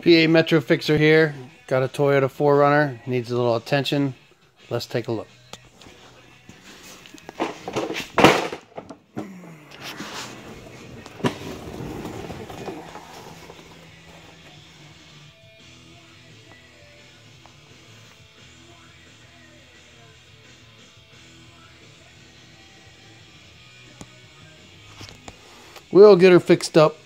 PA Metro Fixer here. Got a Toyota 4Runner. Needs a little attention. Let's take a look. We'll get her fixed up